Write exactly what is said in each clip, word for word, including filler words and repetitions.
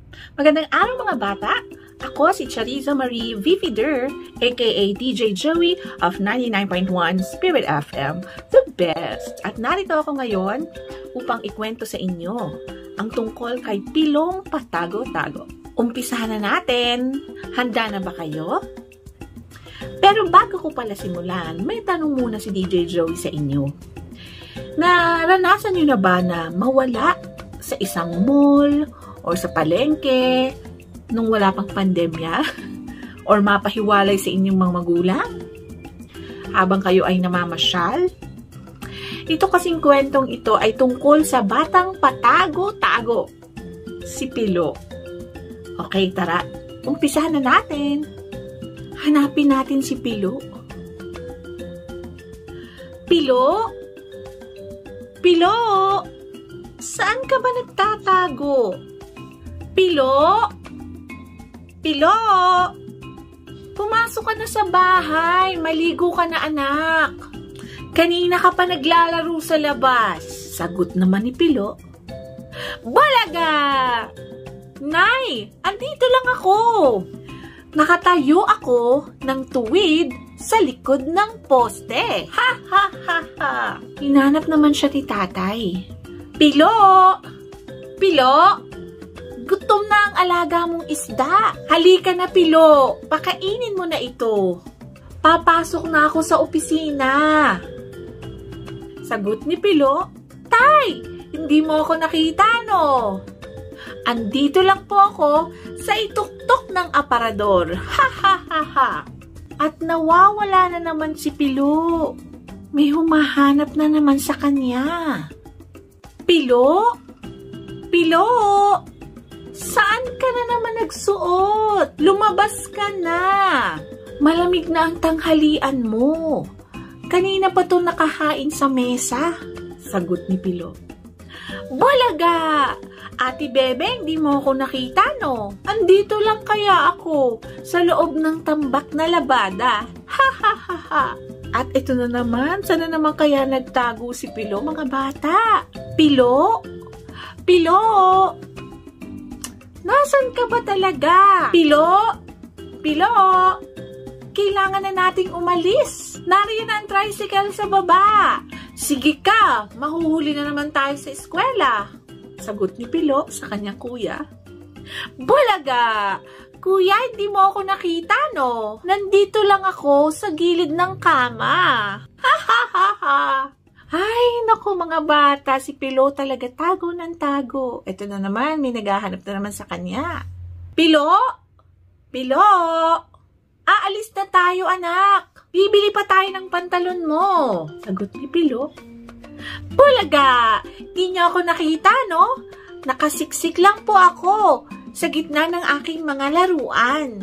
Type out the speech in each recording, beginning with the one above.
Magandang araw mga bata! Ako si Chariza Marie Vivider, aka D J Joey of ninety-nine point one Spirit F M, the best! At narito ako ngayon upang ikwento sa inyo ang tungkol kay Pilong Patago-Tago. Umpisahan na natin! Handa na ba kayo? Pero bago ko pala simulan, may tanong muna si D J Joey sa inyo. Naranasan nyo na ba na mawala sa isang mall o sa palengke nung wala pang pandemya? Or mapahiwalay sa inyong mga magulang habang kayo ay namamasyal? Ito kasing kwentong ito ay tungkol sa batang patago-tago, si Pilo. Okay, tara, umpisahan na natin. Hanapin natin si Pilo. Pilo? Pilo? Saan ka ba nagtatago? Pilo? Pilo? Pumasok ka na sa bahay. Maligo ka na, anak. Kanina ka pa naglalaro sa labas. Sagot naman ni Pilo. Balaga! Nay, andito lang ako. Nakatayo ako ng tuwid sa likod ng poste. Ha, ha, ha, ha. Hinanap naman siya ni tatay. Pilo! Pilo! Gutom na ang alaga mong isda. Halika na, Pilo. Pakainin mo na ito. Papasok na ako sa opisina. Sagot ni Pilo, Tay, hindi mo ako nakita, no? Andito lang po ako sa ituktok ng aparador. Ha, ha, ha, ha. At nawawala na naman si Pilo. May humahanap na naman sa kanya. Pilo? Pilo? Saan ka na naman nagsuot? Lumabas ka na. Malamig na ang tanghalian mo. Kanina pa to nakahain sa mesa. Sagot ni Pilo. Balaga! Ate Bebe, hindi mo ako nakita, no? Andito lang kaya ako sa loob ng tambak na labada. Ha, ha, ha, ha. At ito na naman, sana naman kaya nagtago si Pilo, mga bata? Pilo? Pilo? Nasaan ka ba talaga? Pilo? Pilo? Kailangan na nating umalis. Nariyan ang tricycle sa baba. Sige ka, mahuhuli na naman tayo sa eskwela. Sagot ni Pilo sa kanyang kuya. Bulaga! Kuya, hindi mo ako nakita, no? Nandito lang ako sa gilid ng kama. Ha, ha, ha, ha. Ay, naku mga bata, si Pilo talaga tago ng tago. Ito na naman, may naghahanap na naman sa kanya. Pilo? Pilo? Aalis na tayo, anak. Bibili pa tayo ng pantalon mo. Sagot ni Pilo. Bulaga! Di niyo ako nakita, no? Nakasiksik lang po ako sa gitna ng aking mga laruan.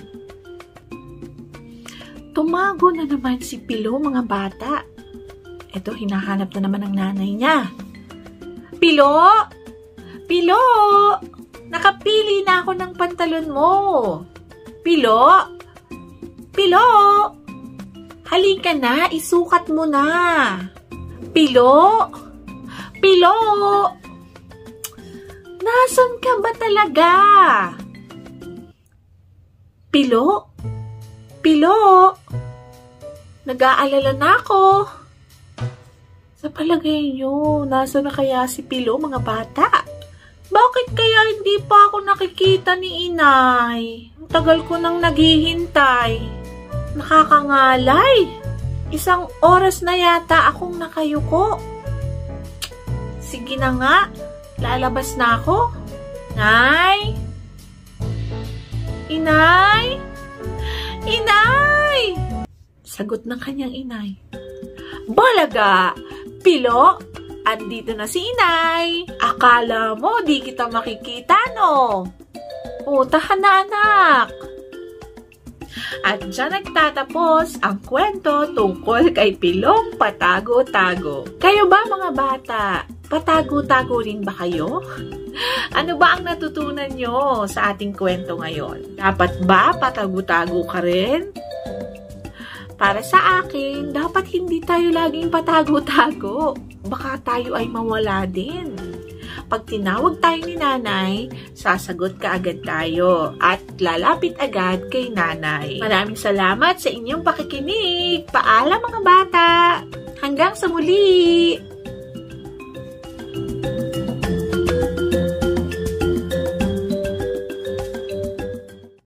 Tumago na naman si Pilo, mga bata. Ito, hinahanap na naman ng nanay niya. Pilo! Pilo! Nakapili na ako ng pantalon mo. Pilo! Pilo! Halika na, isukat mo na. Pilo! Pilo! Nasaan ka ba talaga? Pilo? Pilo? Nag-aalala na ako. Sa palagay nyo, nasaan na kaya si Pilo, mga bata? Bakit kaya hindi pa ako nakikita ni Inay? Ang tagal ko nang naghihintay. Nakakangalay. Isang oras na yata akong nakayuko. Sige na nga, lalabas na ako. Nay? Inay? Inay! Sagot ng kanyang inay. Balaga! Pilo, andito na si Inay. Akala mo di kita makikita, no? O, tahan na, anak. At dyan nagtatapos ang kwento tungkol kay Pilong Patago-Tago. Kayo ba mga bata? Patago-tago rin ba kayo? Ano ba ang natutunan nyo sa ating kwento ngayon? Dapat ba patago-tago ka rin? Para sa akin, dapat hindi tayo laging patago-tago. Baka tayo ay mawala din. Pag tinawag tayo ni nanay, sasagot ka agad tayo at lalapit agad kay nanay. Maraming salamat sa inyong pakikinig. Paalam mga bata! Hanggang sa muli!